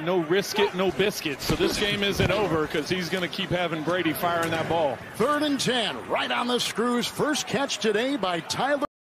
no risk it, no biscuit. So this game isn't over because he's going to keep having Brady firing that ball. 3rd and 10, right on the screws. First catch today by Tyler.